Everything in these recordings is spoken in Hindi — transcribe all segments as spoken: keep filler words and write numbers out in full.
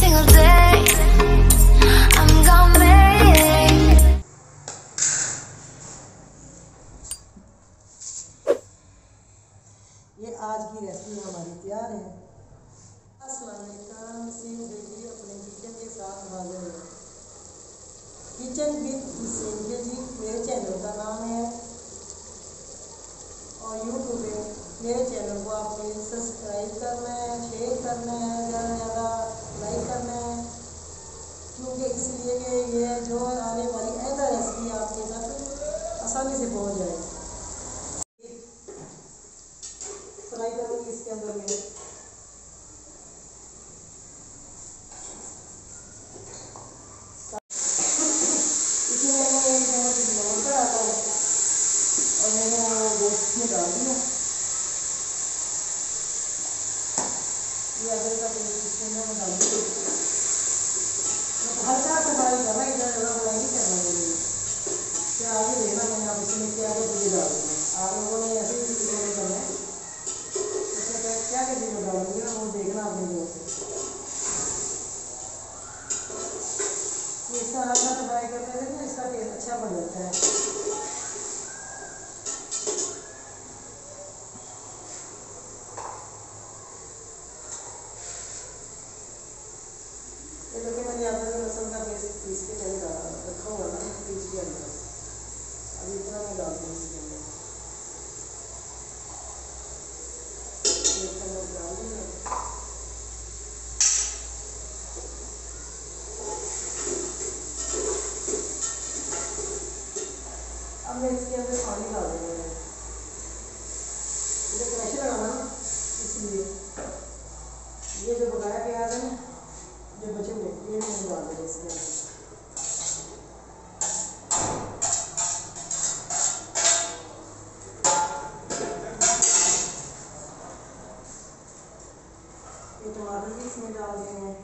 single day. I'm gonna make. ये आज की रेसिपी हमारी तैयार है। अस्सलाम वालेकुम, सीम बेबी अपने किचन के साथ हाजिर है। किचन विद सीम बेबी मेरे चैनल का नाम है और यूट्यूब पे मेरे चैनल को आपने सब्सक्राइब करना है, शेयर करना है, ज़्यादा से ज़्यादा लाइक करना है, क्योंकि इसलिए कि ये जो आने वाली ऐसा रेसिपी आपके तक आसानी से पहुंच जाए। फ्राई करूँगी इसके अंदर में इसमें मैंने एक चम्मच नमक डाला था और मैंने वो गोश्त में डाल दिया। ये अदरक का पेस्ट इसके अंदर मैं डाल दूँगी। हल्का सा फ्राई करना, इधर ज़्यादा फ्राई नहीं करना है। फिर आगे देखना मैंने आप इसमें क्या क्या चीज़ें डाल दी हैं। आप लोगों ने ऐसे ही फ्राई करना है, इसमें क्या क्या चीज़ें डालूंगी ना वो देखना अपने जोर से। इसका हल्का सा फ्राई करने से ना इसका टेस्ट अच्छा बन जाता है। ये देखिए मैंने अदरक लहसुन का पेस्ट पीस के पहले डाला रखा हुआ था, पीस के अंदर अब इतना मैं डाल दूँगी इसके अंदर। एक चम्मच डाल दूँगा। अब मैं इसके अंदर पानी डाल दूँगा। मुझे प्रेशर लगाना ना, इसलिए ये जो पकाया प्याज है ना, जो बचे हुए ये भी मैंने डाल दिया इसके अंदर। ये टमाटर भी इसमें डाल दिए हैं।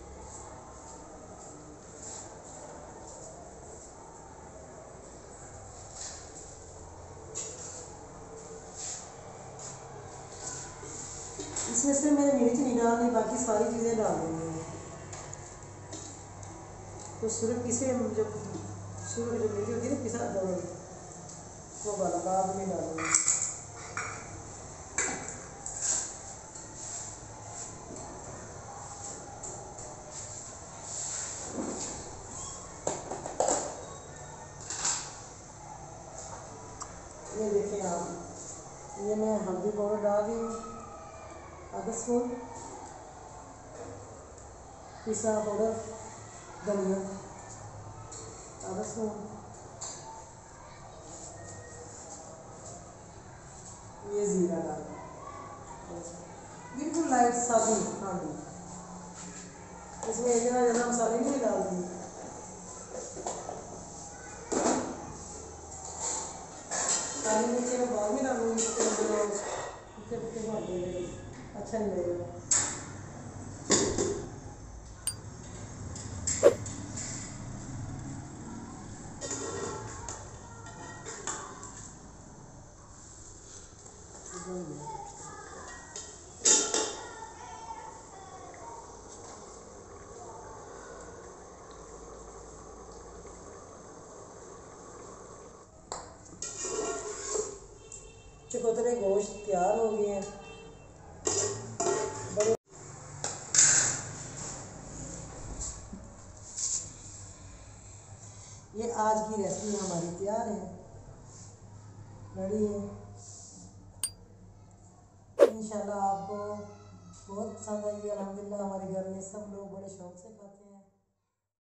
इसमें से मैंने मिर्च नहीं डालनी, बाकी सारी चीज़ें डाल दूँगी। तो सिर्फ पिसे जब शुरू जब मिर्च होती है ना पिसा वो वाला बाद में डालूँगी। ये देखें आप, ये मैं हल्दी पाउडर डाल रही हूँ आधा स्पून, पिसा पाउडर धनिया आधा स्पून, ये ज़ीरा डाल बिल्कुल लाइट साबुन। हाँ जी, इसमें इतना ज़्यादा मसाले नहीं डाल दी। काली मिर्ची में बाद में डालूंगी, फिर फिर भर देंगे, अच्छा नहीं लगेगा। चकोतरे गोश्त तैयार हो गए हैं। बड़े ये आज की रेसिपी हमारी तैयार है, रेडी है। इंशाल्लाह आपको बहुत पसंद आएगी। अल्हम्दुलिल्लाह हमारे घर में सब लोग बड़े शौक से खाते हैं।